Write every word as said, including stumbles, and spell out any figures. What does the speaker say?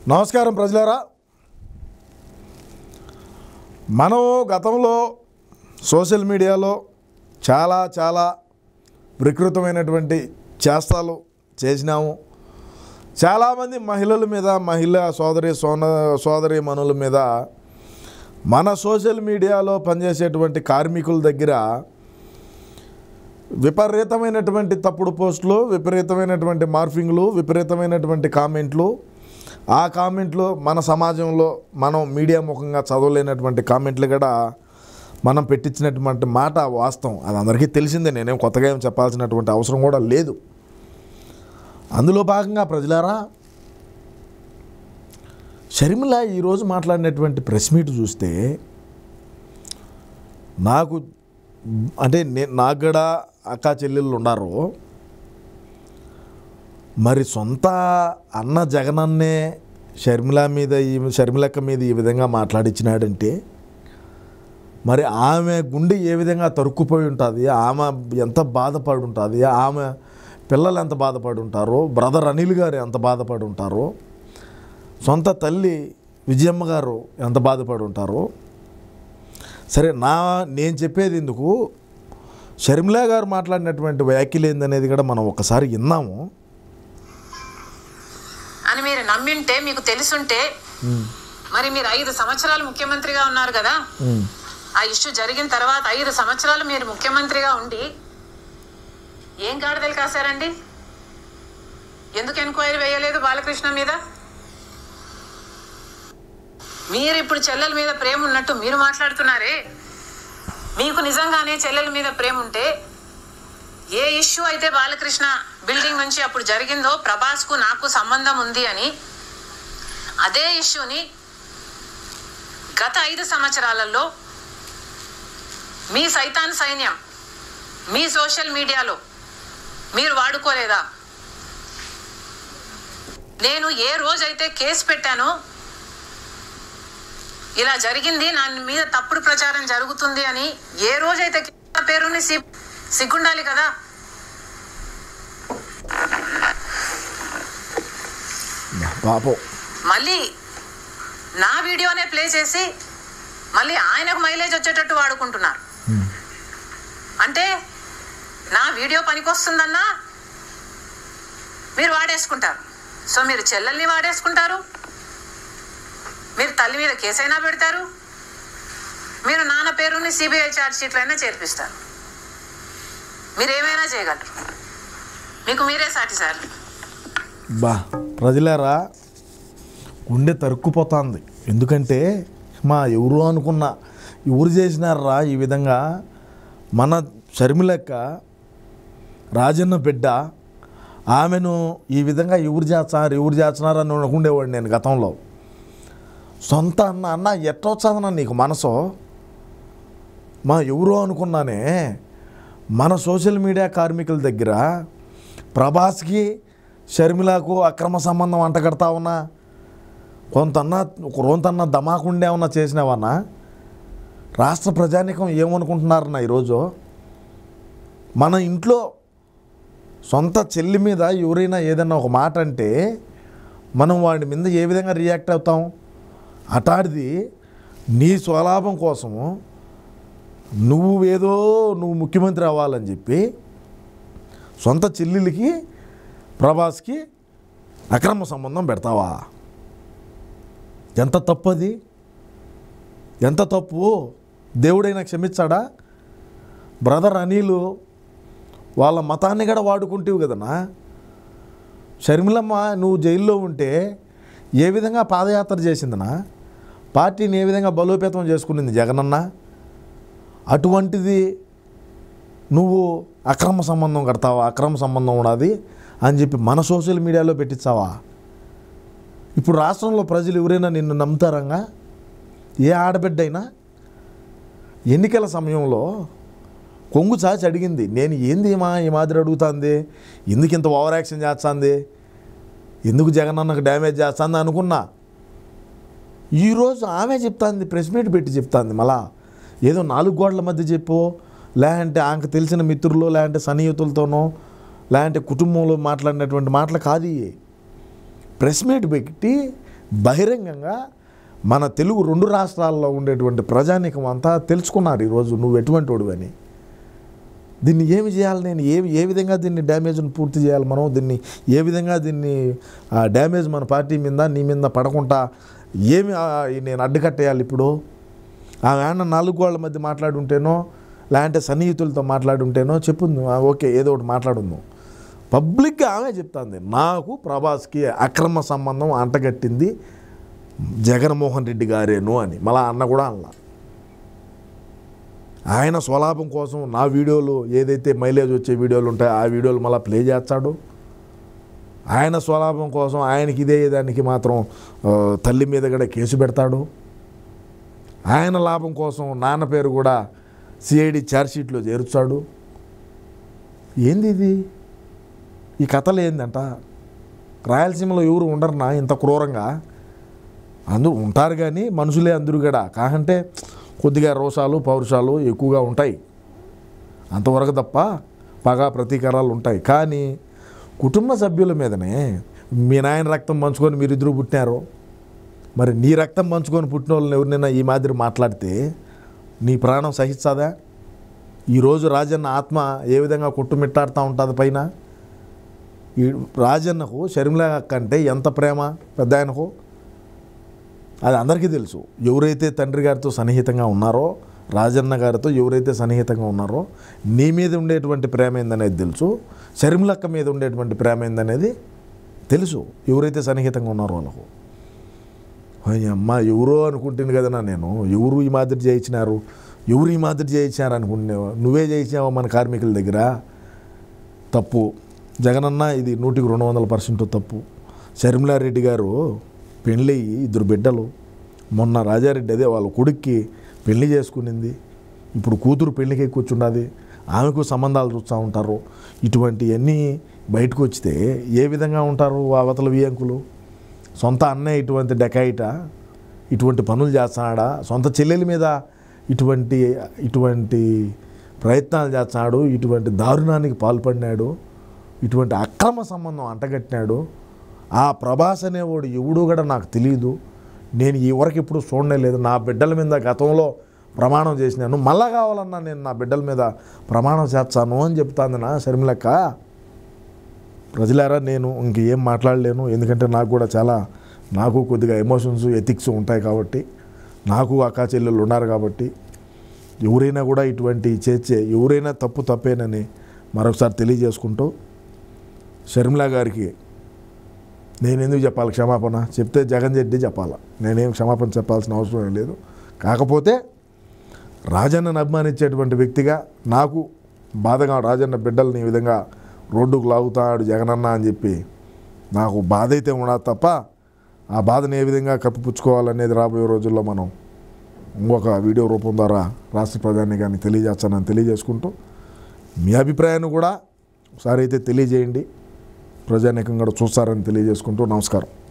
నమస్కారం ప్రజలారా. మనం గతంలో సోషల్ మీడియాలో చాలా చాలా వికృతమైనటువంటి చేష్టాలు చేసినాము. చాలామంది మహిళల మీద, మహిళా సోదరి సోన సోదరి మనుల మీద, మన సోషల్ మీడియాలో పనిచేసేటువంటి కార్మికుల దగ్గర విపరీతమైనటువంటి తప్పుడు పోస్టులు, విపరీతమైనటువంటి మార్ఫింగ్లు, విపరీతమైనటువంటి కామెంట్లు, ఆ కామెంట్లు మన సమాజంలో మనం మీడియా ముఖంగా చదవలేనటువంటి కామెంట్లు కూడా మనం పెట్టించినటువంటి మాట వాస్తవం. అది అందరికీ తెలిసిందే, నేనేం కొత్తగా ఏం చెప్పాల్సినటువంటి అవసరం కూడా లేదు. అందులో భాగంగా ప్రజలారా, షర్మిల ఈరోజు మాట్లాడినటువంటి ప్రెస్ మీట్ చూస్తే నాకు అంటే నేను నాకు కూడా అక్కా చెల్లెళ్ళు ఉన్నారు. మరి సొంత అన్న జగనన్నే షర్మిల మీద ఈ షర్మిలక్క మీద ఈ విధంగా మాట్లాడించినాడంటే మరి ఆమె గుండె ఏ విధంగా తరుక్కుపోయి ఉంటుంది, ఆమె ఎంత బాధపడి ఉంటుంది, ఆమె పిల్లలు ఎంత బాధపడి ఉంటారో, బ్రదర్ అనిల్ గారు ఎంత బాధపడి ఉంటారో, సొంత తల్లి విజయమ్మ గారు ఎంత బాధపడి ఉంటారో. సరే, నా నేను చెప్పేది ఎందుకు, షర్మిల గారు మాట్లాడినటువంటి వ్యాఖ్యలు ఏందనేది కూడా మనం ఒకసారి విన్నాము అని మీరు నమ్మింటే, మీకు తెలుసుంటే, మరి మీరు ఐదు సంవత్సరాలు ముఖ్యమంత్రిగా ఉన్నారు కదా. ఆ ఇష్యూ జరిగిన తర్వాత ఐదు సంవత్సరాలు మీరు ముఖ్యమంత్రిగా ఉండి ఏం గాడిదలు కాశారండి? ఎందుకు ఎంక్వైరీ వేయలేదు బాలకృష్ణ మీద? మీరు ఇప్పుడు చెల్లెల మీద ప్రేమ ఉన్నట్టు మీరు మాట్లాడుతున్నారే. మీకు నిజంగానే చెల్లెల మీద ప్రేమ ఉంటే ఏ ఇష్యూ అయితే బాలకృష్ణ బిల్డింగ్ నుంచి అప్పుడు జరిగిందో, ప్రభాస్కు నాకు సంబంధం ఉంది అని, అదే ఇష్యూని గత ఐదు సంవత్సరాలలో మీ సైతాన్ సైన్యం మీ సోషల్ మీడియాలో మీరు వాడుకోలేదా? నేను ఏ రోజైతే కేసు పెట్టానో, ఇలా జరిగింది, నా మీద తప్పుడు ప్రచారం జరుగుతుంది అని ఏ రోజైతే పేరుని సిగ్గుండాలి కదా. పాపం మళ్ళీ నా వీడియోనే ప్లే చేసి మళ్ళీ ఆయనకు మైలేజ్ వచ్చేటట్టు వాడుకుంటున్నారు. అంటే నా వీడియో పనికొస్తుందన్నా మీరు వాడేసుకుంటారు. సో మీరు చెల్లెల్ని వాడేసుకుంటారు, మీరు తల్లి మీద కేసైనా పెడతారు, మీరు నాన్న పేరుని సిబిఐ ఛార్జ్ షీట్లు అయినా చేర్పిస్తారు. మీరు ఏమైనా చేయగలరు, మీకు మీరే సాటి సార్. బా ప్రజలారా, గుండె తరుక్కుపోతుంది. ఎందుకంటే మా ఎవరు అనుకున్నా ఎవరు చేసినారా ఈ విధంగా? మన షర్మిలక్క రాజన్న బిడ్డ, ఆమెను ఈ విధంగా ఎవరు చేస్తున్నారు ఎవరు చేస్తున్నారని అనుకుండేవాడు నేను గతంలో. సొంత అన్న అన్న ఎట్టొచ్చాదన్నా నీకు మనసు? మా ఎవరో అనుకున్నానే, మన సోషల్ మీడియా కార్మికుల దగ్గర ప్రభాస్కి షర్మిలకు అక్రమ సంబంధం అంటగడతా ఉన్నా, కొంతన్నా రోంతన్నా దమాకుండే ఉన్నా చేసినావన్నా. రాష్ట్ర ప్రజానీకం ఏమనుకుంటున్నారన్నా ఈరోజు? మన ఇంట్లో సొంత చెల్లి మీద ఎవరైనా ఏదైనా ఒక మాట అంటే మనం వాడి మీద ఏ విధంగా రియాక్ట్ అవుతాం? అటాడిది నీ స్వలాభం కోసము నువ్వు ఏదో నువ్వు ముఖ్యమంత్రి అవ్వాలని చెప్పి సొంత చెల్లెలికి ప్రభాస్కి అక్రమ సంబంధం పెడతావా? ఎంత తప్పు అది, ఎంత తప్పు! దేవుడైనా క్షమించాడా? బ్రదర్ అనిల్ వాళ్ళ మతాన్ని కూడా వాడుకుంటేవు కదన్నా. షర్మిలమ్మ నువ్వు జైల్లో ఉంటే ఏ విధంగా పాదయాత్ర చేసిందనా? పార్టీని ఏ విధంగా బలోపేతం చేసుకునింది జగనన్న? అటువంటిది నువ్వు అక్రమ సంబంధం కడతావా, అక్రమ సంబంధం ఉన్నది అని చెప్పి మన సోషల్ మీడియాలో పెట్టించావా? ఇప్పుడు రాష్ట్రంలో ప్రజలు ఎవరైనా నిన్ను నమ్ముతారంగా? ఏ ఆడబిడ్డైనా ఎన్నికల సమయంలో కొంగు చాచి అడిగింది, నేను ఏంది మా ఈ మాదిరి అడుగుతుంది, ఎందుకు ఇంత ఓవర్ యాక్షన్ చేస్తుంది, ఎందుకు జగనన్నకు డ్యామేజ్ చేస్తుంది అనుకున్నా. ఈరోజు ఆమె చెప్తాంది, ప్రెస్ మీట్ పెట్టి చెప్తాంది. మళ్ళా ఏదో నాలుగు గోడల మధ్య చెప్పో, లేదంటే ఆమెకు తెలిసిన మిత్రులు, లేదంటే సన్నిహితులతోనో, లేదంటే కుటుంబంలో మాట్లాడినటువంటి మాటలు కాదు. ప్రెస్ మీట్ పెట్టి బహిరంగంగా మన తెలుగు రెండు రాష్ట్రాల్లో ఉండేటువంటి ప్రజానీకం అంతా తెలుసుకున్నారు ఈరోజు నువ్వు ఎటువంటి వాడివని. దీన్ని ఏమి చేయాలి, నేను ఏ ఏ విధంగా దీన్ని డ్యామేజ్ని పూర్తి చేయాలి, మనం దీన్ని ఏ విధంగా దీన్ని డ్యామేజ్ మన పార్టీ మీద నీ మీద పడకుండా ఏమి నేను అడ్డుకట్టేయాలి. ఇప్పుడు ఆ వేణ నాలుగు గోళ్ల మధ్య మాట్లాడుంటేనో లేదంటే సన్నిహితులతో మాట్లాడుంటేనో చెప్పుంది, ఓకే ఏదో ఒకటి మాట్లాడుందాం. పబ్లిక్గా ఆమె చెప్తుంది, నాకు ప్రభాస్కి అక్రమ సంబంధం అంటగట్టింది జగన్మోహన్ రెడ్డి గారేను అని. మళ్ళా అన్న కూడా అన్న ఆయన స్వలాభం కోసం నా వీడియోలు ఏదైతే మైలేజ్ వచ్చే వీడియోలు ఉంటాయో ఆ వీడియోలు మళ్ళీ ప్లే చేస్తాడు. ఆయన స్వలాభం కోసం ఆయనకి ఇదే దానికి మాత్రం తల్లి మీద కూడా కేసు పెడతాడు. ఆయన లాభం కోసం నాన్న పేరు కూడా సిఐడి ఛార్జ్షీట్లో చేర్చాడు. ఏంది ఇది, ఈ కథలు ఏందంట? రాయలసీమలో ఎవరు ఉండరునా ఇంత క్రూరంగా? అందరూ ఉంటారు కానీ మనుషులే అందరూ కూడా, కాకంటే కొద్దిగా రోషాలు పౌరుషాలు ఎక్కువగా ఉంటాయి అంతవరకు తప్ప పగా ప్రతీకారాలు ఉంటాయి. కానీ కుటుంబ సభ్యుల మీదనే మీ నాయన రక్తం పంచుకొని మీరిద్దరూ పుట్టినారు, మరి నీ రక్తం పంచుకొని పుట్టిన వాళ్ళని ఎవరినైనా ఈ మాదిరి మాట్లాడితే నీ ప్రాణం సహిస్తుందా? ఈరోజు రాజన్న ఆత్మ ఏ విధంగా కొట్టుమిట్టాడుతూ ఉంటుంది పైన. ఈ రాజన్నకు షర్మిల కంటే ఎంత ప్రేమ పెద్ద ఆయనకు, అది అందరికీ తెలుసు. ఎవరైతే తండ్రి గారితో సన్నిహితంగా ఉన్నారో, రాజన్న గారితో ఎవరైతే సన్నిహితంగా ఉన్నారో, నీ మీద ఉండేటువంటి ప్రేమ ఏందనేది తెలుసు, షర్మిలక్క మీద ఉండేటువంటి ప్రేమ ఏందనేది తెలుసు. ఎవరైతే సన్నిహితంగా ఉన్నారో వాళ్ళకు. అమ్మ ఎవరో అనుకుంటుంది కదనా నేను, ఎవరు ఈ మాదిరి చేయించినారు, ఎవరు ఈ మాదిరి చేయించినారు అనుకుంటున్నావు? నువ్వే చేయించావా మన కార్మికుల దగ్గర? తప్పు జగనన్న, ఇది నూటికి రెండు వందల పర్సెంట్ తప్పు. షర్మిలారెడ్డి గారు పెళ్ళయ్యి ఇద్దరు బిడ్డలు, మొన్న రాజారెడ్డి అదే వాళ్ళ కొడుక్కి పెళ్లి చేసుకునింది, ఇప్పుడు కూతురు పెళ్లికి కూర్చున్నది, ఆమెకు సంబంధాలు చూస్తూ ఉంటారు. ఇటువంటివన్నీ బయటకు వచ్చితే ఏ విధంగా ఉంటారు అవతల వియంకులు? సొంత అన్నయ్య ఇటువంటి డెకాయిట ఇటువంటి పనులు చేస్తున్నాడా? సొంత చెల్లెల మీద ఇటువంటి ఇటువంటి ప్రయత్నాలు చేస్తున్నాడు, ఇటువంటి దారుణానికి పాల్పడినాడు, ఇటువంటి అక్రమ సంబంధం అంటగట్టినాడు. ఆ ప్రభాస్ అనేవాడు ఎవడు కూడా నాకు తెలియదు, నేను ఈ వరకు ఇప్పుడు చూడనే లేదు. నా బిడ్డల మీద గతంలో ప్రమాణం చేసినాను, మళ్ళా కావాలన్నా నేను నా బిడ్డల మీద ప్రమాణం చేస్తాను అని చెప్తాను నా షర్మిలక్క. ప్రజలారా, నేను ఇంకేం మాట్లాడలేను, ఎందుకంటే నాకు కూడా చాలా నాకు కొద్దిగా ఎమోషన్స్ ఎథిక్స్ ఉంటాయి కాబట్టి, నాకు అక్కా చెల్లెళ్ళు ఉన్నారు కాబట్టి, ఎవరైనా కూడా ఇటువంటి చేర్చే ఎవరైనా తప్పు తప్పేనని మరొకసారి తెలియజేసుకుంటూ, షర్మిల గారికి నేను ఎందుకు చెప్పాలి క్షమాపణ? చెప్తే జగన్ రెడ్డి చెప్పాలి, నేనేం క్షమాపణ చెప్పాల్సిన అవసరం లేదు. కాకపోతే రాజన్నను అభిమానించేటువంటి వ్యక్తిగా నాకు బాధగా, రాజన్న బిడ్డల్ని ఈ విధంగా రోడ్డుకు లాగుతాడు జగనన్న అని చెప్పి నాకు బాధ అయితే ఉండదు తప్ప, ఆ బాధను ఏ విధంగా కప్పిపుచ్చుకోవాలనేది రాబోయే రోజుల్లో మనం ఇంకొక వీడియో రూపం ద్వారా రాష్ట్ర ప్రధాని గారిని తెలియజేస్తానని తెలియజేసుకుంటూ, మీ అభిప్రాయాన్ని కూడా ఒకసారి అయితే తెలియజేయండి, ప్రజానీకం కూడా చూస్తారని తెలియజేసుకుంటూ నమస్కారం.